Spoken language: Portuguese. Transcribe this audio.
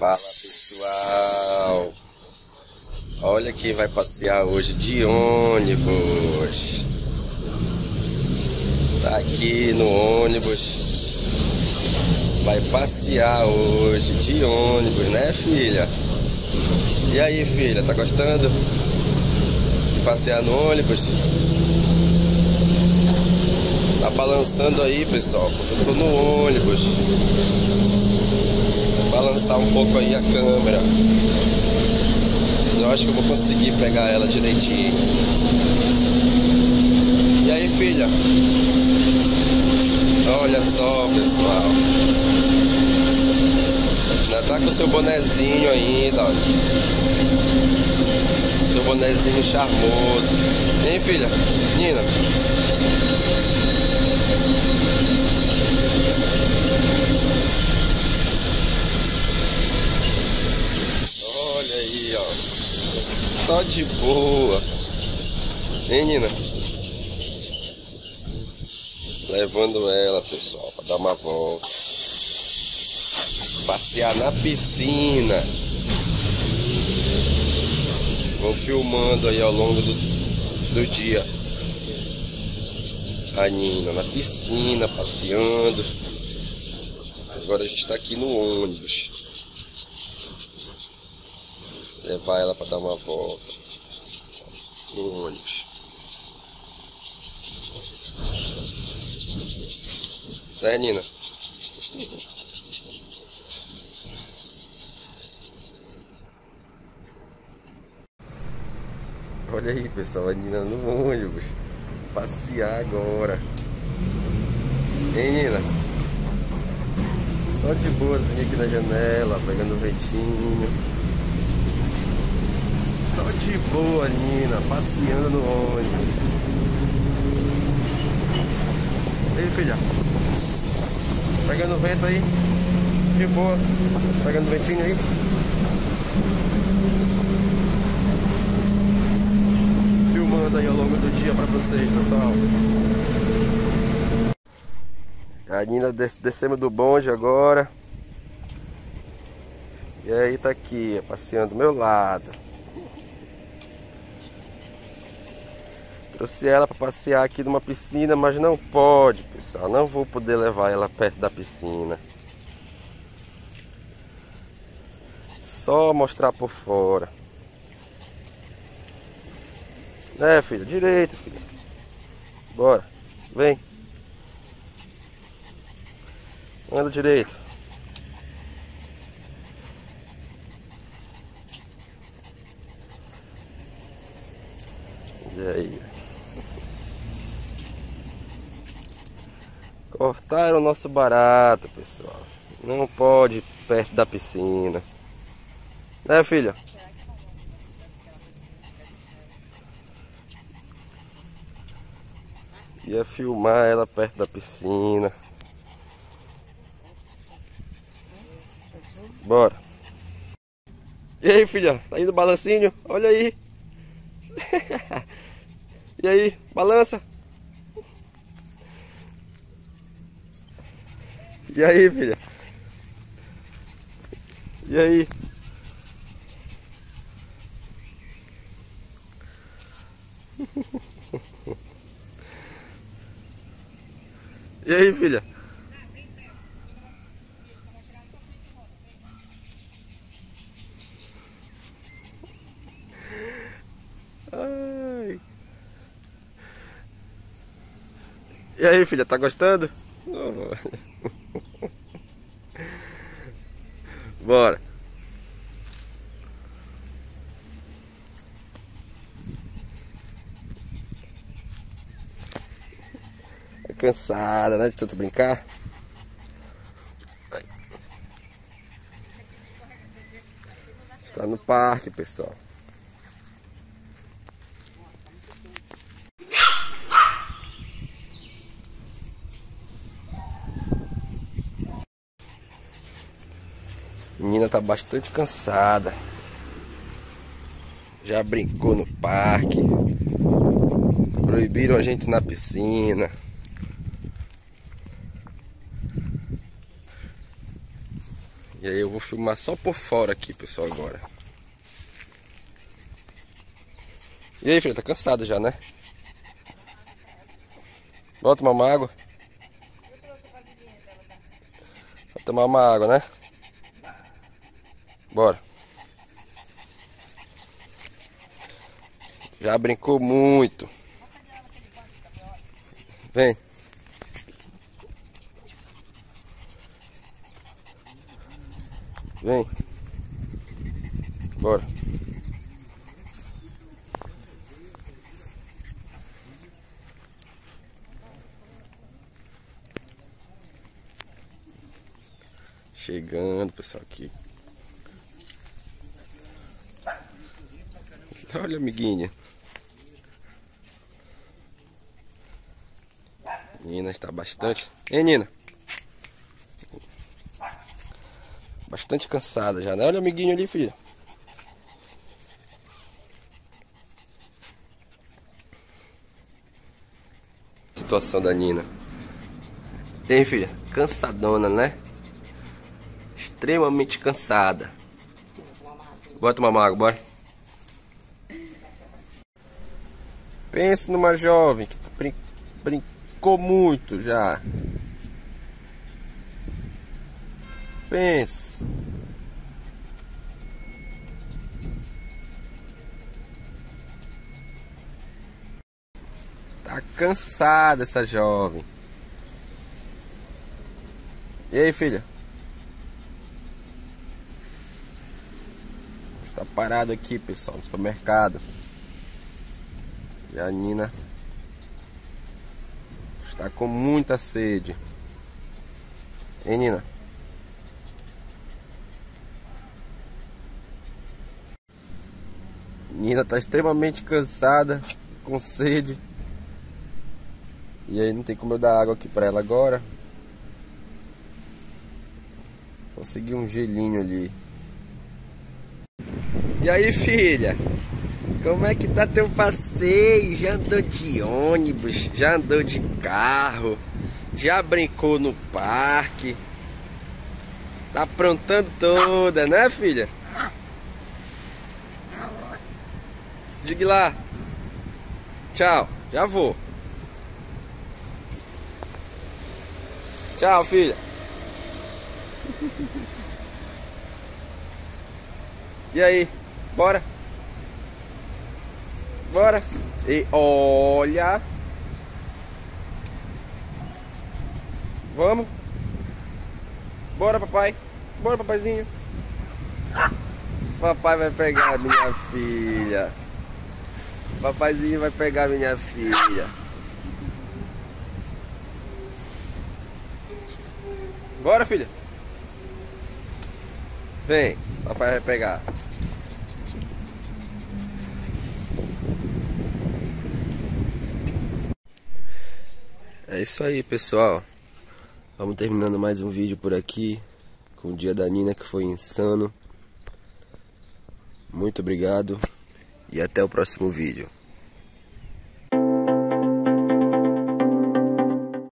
Fala pessoal, olha quem vai passear hoje de ônibus. Tá aqui no ônibus, vai passear hoje de ônibus, né filha? E aí filha, tá gostando de passear no ônibus? Tá balançando aí pessoal, porque eu tô no ônibus. Balançar um pouco aí a câmera, mas eu acho que eu vou conseguir pegar ela direitinho. E aí filha, olha só pessoal, ainda tá com seu bonezinho ainda, olha. Seu bonezinho charmoso, hein filha? Nina, só de boa, hein Nina? Levando ela pessoal para dar uma volta, passear na piscina. Vou filmando aí ao longo do dia a Nina na piscina, passeando. Agora a gente está aqui no ônibus. Levar ela para dar uma volta no ônibus. Né, Nina? Olha aí, pessoal, a Nina no ônibus. Passear agora. Hein, Nina? Só de boazinha aqui na janela, pegando o ventinho. Só de boa, Nina, passeando no ônibus. Ei, filha, pegando o vento aí, de boa, pegando o ventinho aí. Filmando aí ao longo do dia pra vocês, pessoal. A Nina descemos do bonde agora. E aí tá aqui, passeando do meu lado. Trouxe ela para passear aqui numa piscina, mas não pode, pessoal. Não vou poder levar ela perto da piscina. Só mostrar por fora. Né, filha? Direito, filha. Bora. Vem. Anda direito. E aí? Cortaram o nosso barato, pessoal. Não pode ir perto da piscina. Né, filha? Ia filmar ela perto da piscina. Bora. E aí, filha? Tá indo balancinho? Olha aí. E aí? Balança. E aí, filha? E aí? E aí, filha? Ai. E aí, filha? Tá gostando? Bora. É cansada, né, de tanto brincar? Está no parque, pessoal. A menina tá bastante cansada. Já brincou no parque. Proibiram a gente na piscina. E aí eu vou filmar só por fora aqui, pessoal, agora. E aí, filha, tá cansado já, né? Bora tomar uma água? Vou tomar uma água, né? Bora. Já brincou muito. Vem. Vem. Bora. Chegando, pessoal, aqui. Olha, amiguinha. Nina está bastante... Hein, Nina? Bastante cansada já, né? Olha o amiguinho ali, filha. Situação da Nina. Tem, filha? Cansadona, né? Extremamente cansada. Bora tomar uma água, bora. Pense numa jovem que brincou muito já. Pense. Tá cansada essa jovem. E aí, filha? Está parado aqui, pessoal, no supermercado. E a Nina está com muita sede. Hein, Nina? Nina está extremamente cansada, com sede. E aí não tem como eu dar água aqui para ela agora. Consegui um gelinho ali. E aí, filha? Como é que tá teu passeio? Já andou de ônibus? Já andou de carro? Já brincou no parque? Tá aprontando toda, né, filha? Diga lá. Tchau, já vou. Tchau, filha. E aí, bora? Bora. E olha. Vamos. Bora, papai. Bora, papaizinho. Papai vai pegar minha filha. Papaizinho vai pegar minha filha. Bora, filha. Vem, papai vai pegar. É isso aí, pessoal. Vamos terminando mais um vídeo por aqui, com o dia da Nina, que foi insano. Muito obrigado e até o próximo vídeo.